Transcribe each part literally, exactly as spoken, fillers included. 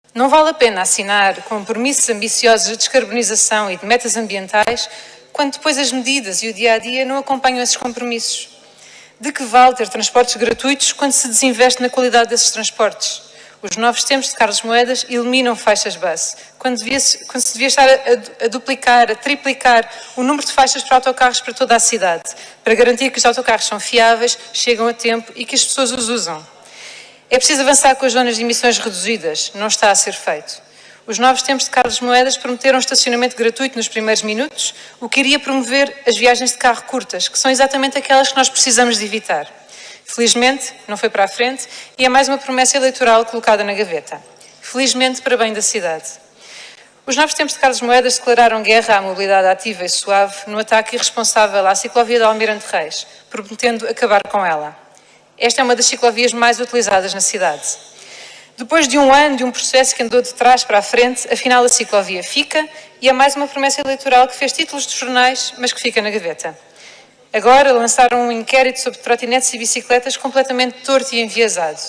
Não vale a pena assinar compromissos ambiciosos de descarbonização e de metas ambientais quando depois as medidas e o dia-a-dia não acompanham esses compromissos. De que vale ter transportes gratuitos quando se desinveste na qualidade desses transportes? Os novos tempos de Carlos Moedas eliminam faixas bus, quando, devia -se, quando se devia estar a, a duplicar, a triplicar o número de faixas para autocarros para toda a cidade, para garantir que os autocarros são fiáveis, chegam a tempo e que as pessoas os usam. É preciso avançar com as zonas de emissões reduzidas, não está a ser feito. Os novos tempos de Carlos Moedas prometeram estacionamento gratuito nos primeiros minutos, o que iria promover as viagens de carro curtas, que são exatamente aquelas que nós precisamos de evitar. Felizmente, não foi para a frente e é mais uma promessa eleitoral colocada na gaveta. Felizmente, para bem da cidade. Os novos tempos de Carlos Moedas declararam guerra à mobilidade ativa e suave no ataque irresponsável à ciclovia de Almirante Reis, prometendo acabar com ela. Esta é uma das ciclovias mais utilizadas na cidade. Depois de um ano de um processo que andou de trás para a frente, afinal a ciclovia fica e é mais uma promessa eleitoral que fez títulos de jornais, mas que fica na gaveta. Agora lançaram um inquérito sobre trotinetes e bicicletas completamente torto e enviesado.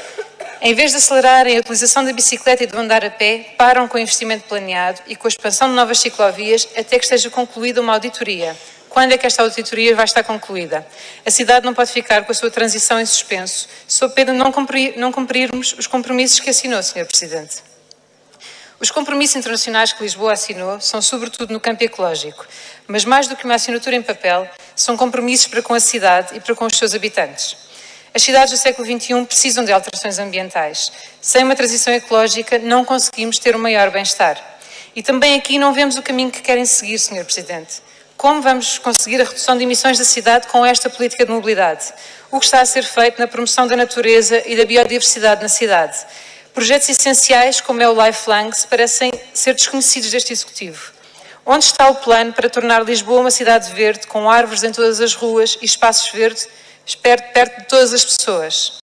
Em vez de acelerarem a utilização da bicicleta e do andar a pé, param com o investimento planeado e com a expansão de novas ciclovias até que esteja concluída uma auditoria. Quando é que esta auditoria vai estar concluída? A cidade não pode ficar com a sua transição em suspenso, sob pena de não, cumprir, não cumprirmos os compromissos que assinou, senhor Presidente. Os compromissos internacionais que Lisboa assinou são sobretudo no campo ecológico, mas mais do que uma assinatura em papel, são compromissos para com a cidade e para com os seus habitantes. As cidades do século vinte e um precisam de alterações ambientais. Sem uma transição ecológica não conseguimos ter um maior bem-estar. E também aqui não vemos o caminho que querem seguir, senhor Presidente. Como vamos conseguir a redução de emissões da cidade com esta política de mobilidade? O que está a ser feito na promoção da natureza e da biodiversidade na cidade? Projetos essenciais, como é o Lifelong, parecem ser desconhecidos deste Executivo. Onde está o plano para tornar Lisboa uma cidade verde, com árvores em todas as ruas e espaços verdes, perto, perto de todas as pessoas?